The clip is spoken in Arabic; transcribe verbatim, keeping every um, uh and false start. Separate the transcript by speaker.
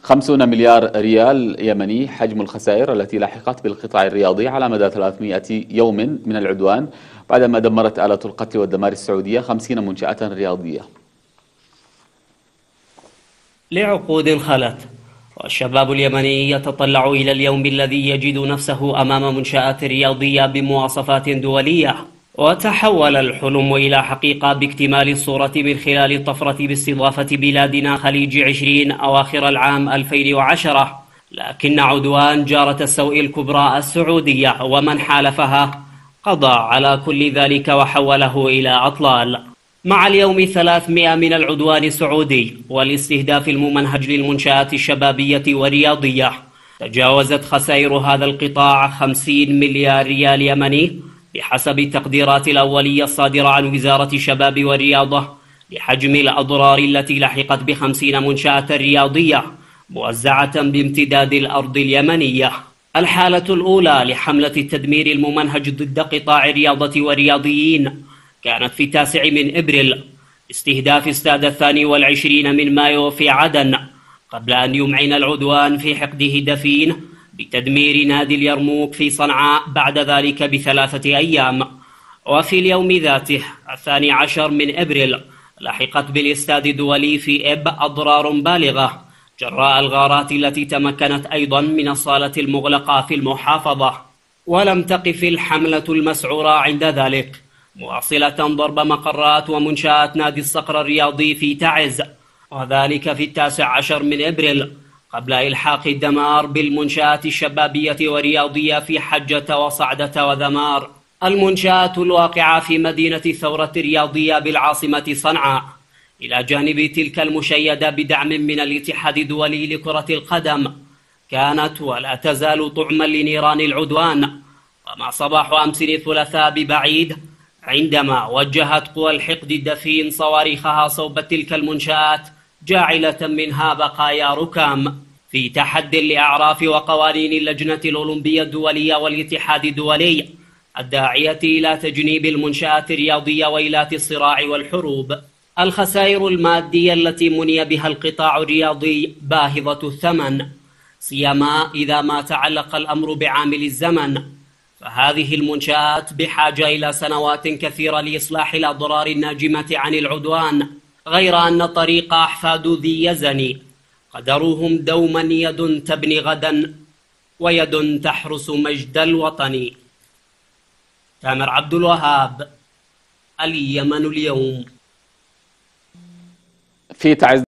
Speaker 1: خمسين مليار ريال يمني حجم الخسائر التي لحقت بالقطاع الرياضي على مدى ثلاثمئة يوم من العدوان، بعدما دمرت آلة القتل والدمار السعودية خمسين منشأة رياضية.
Speaker 2: لعقود خلت والشباب اليمني يتطلع إلى اليوم الذي يجد نفسه أمام منشآت رياضية بمواصفات دولية، وتحول الحلم إلى حقيقة باكتمال الصورة من خلال الطفرة باستضافة بلادنا خليج عشرين أواخر العام ألفين وعشرة، لكن عدوان جارة السوء الكبرى السعودية ومن حالفها قضى على كل ذلك وحوله إلى أطلال. مع اليوم الثلاثمئة من العدوان السعودي والاستهداف الممنهج للمنشآت الشبابية والرياضية، تجاوزت خسائر هذا القطاع خمسين مليار ريال يمني بحسب التقديرات الأولية الصادرة عن وزارة الشباب والرياضة لحجم الأضرار التي لحقت بخمسين منشأة رياضية موزعة بامتداد الأرض اليمنية. الحالة الأولى لحملة التدمير الممنهج ضد قطاع الرياضة والرياضيين كانت في التاسع من إبريل استهداف استاد الثاني والعشرين من مايو في عدن، قبل أن يمعن العدوان في حقده دفين بتدمير نادي اليرموك في صنعاء بعد ذلك بثلاثة أيام. وفي اليوم ذاته الثاني عشر من إبريل لحقت بالاستاد الدولي في إب أضرار بالغة جراء الغارات التي تمكنت أيضا من الصالة المغلقة في المحافظة. ولم تقف الحملة المسعورة عند ذلك، مواصلة ضرب مقرات ومنشآت نادي الصقر الرياضي في تعز، وذلك في التاسع عشر من إبريل قبل إلحاق الدمار بالمنشآت الشبابية والرياضية في حجة وصعدة وذمار، المنشآت الواقعة في مدينة الثورة الرياضية بالعاصمة صنعاء، إلى جانب تلك المشيدة بدعم من الاتحاد الدولي لكرة القدم، كانت ولا تزال طعما لنيران العدوان. وما صباح أمس الثلاثاء ببعيد عندما وجهت قوى الحقد الدفين صواريخها صوب تلك المنشآت، جاعلة منها بقايا ركام، في تحد لأعراف وقوانين اللجنة الأولمبية الدولية والاتحاد الدولي الداعية إلى تجنيب المنشآت الرياضية وإيلات الصراع والحروب. الخسائر المادية التي مني بها القطاع الرياضي باهظة الثمن، سيما إذا ما تعلق الأمر بعامل الزمن، فهذه المنشآت بحاجة إلى سنوات كثيرة لإصلاح الأضرار الناجمة عن العدوان، غير أن طريق أحفاد ذي يزن قدرهم دوما يد تبني غدا ويد تحرس مجد الوطن. تامر عبد الوهاب، اليمن اليوم.
Speaker 1: في تعز